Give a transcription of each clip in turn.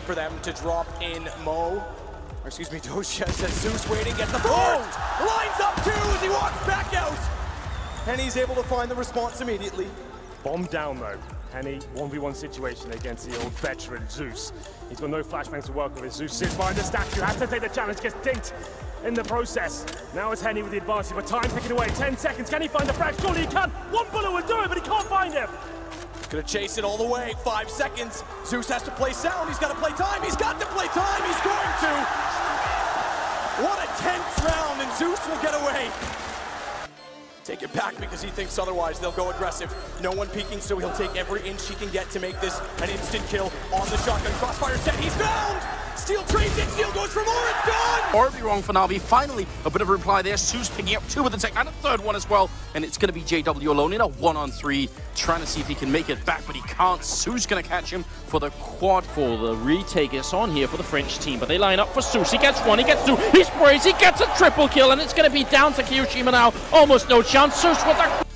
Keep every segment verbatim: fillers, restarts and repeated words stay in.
for them to drop in Mo. Or excuse me, Doja says Zeus waiting, gets the first! Lines up two as he walks back out! And he's able to find the response immediately. Bomb down though. Henny, one v one situation against the old veteran Zeus. He's got no flashbangs to work with. Zeus sits behind the statue, has to take the challenge, gets dinked in the process. Now it's Henny with the advantage, but time ticking away. ten seconds, can he find the frag? Surely he can! One bullet will do it, but he can't find him! Gonna chase it all the way, five seconds. Zeus has to play sound, he's gotta play time, he's got to play time, he's going to! What a tense round, and Zeus will get away. Take it back because he thinks otherwise. They'll go aggressive. No one peeking, so he'll take every inch he can get to make this an instant kill on the shotgun. Crossfire set, he's found! Steel trades it, Steel goes for more, it's gone! Horribly wrong for Na'Vi. Finally, a bit of a reply there. Zeus picking up two with the tech and a third one as well. And it's going to be J W alone in a one on three, trying to see if he can make it back, but he can't. Zeus going to catch him for the quad. For the retake, it's on here for the French team, but they line up for Zeus. He gets one, he gets two, he sprays, he gets a triple kill, and it's going to be down to Kyoshima now. Almost no chance. Zeus with the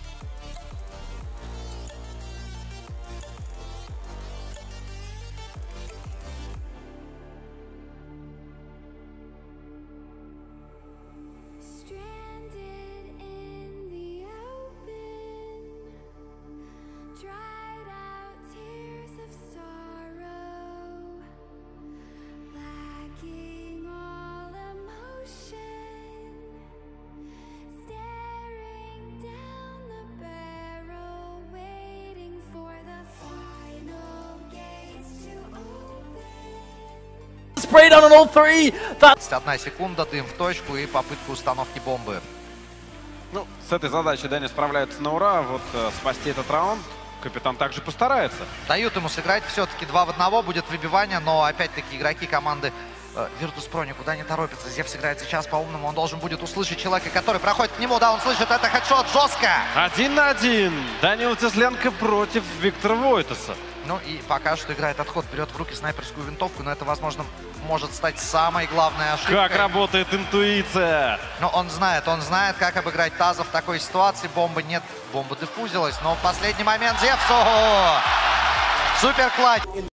Sprayed on all three. That's одна секунда, дым в точку и попытка установки бомбы. Ну, с этой задачей Дэнни справляется на ура. Вот э, спасти этот раунд капитан также постарается. Дают ему сыграть все-таки два в одного, будет выбивание, но опять-таки игроки команды э, Virtus.pro никуда не торопятся. Зевс играет сейчас по-умному, он должен будет услышать человека, который проходит к нему. Да, он слышит, это хедшот, жестко. Один на один. Даниил Тесленко против Виктора Войтаса. Ну и пока что играет отход, берет в руки снайперскую винтовку, но это, возможно, может стать самой главной ошибкой. Как работает интуиция! Но он знает, он знает, как обыграть Таза в такой ситуации. Бомбы нет, бомба дефузилась, но в последний момент Зевсу! Супер клатч!